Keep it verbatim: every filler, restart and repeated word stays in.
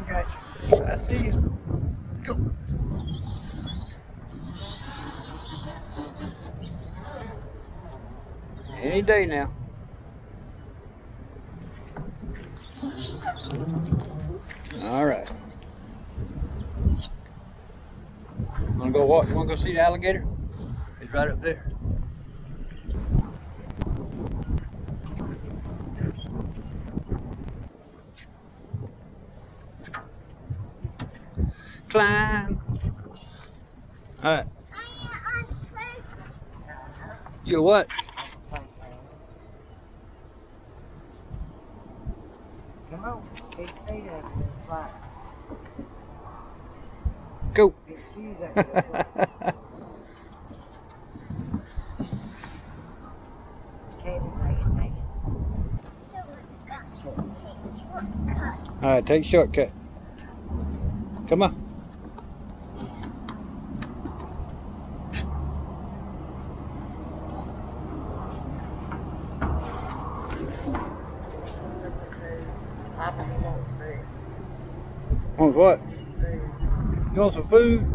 got you. I see you. Go. Any day now. All right. Wanna go walk? Wanna go see the alligator? He's right up there. Climb. All right. You what? Come on, big feet up in the slide. Go. Big shoes up in the slide. Okay, take it, take it. All right, take a shortcut. Come on. Papa, he wants food. Want what? Food. You want some food?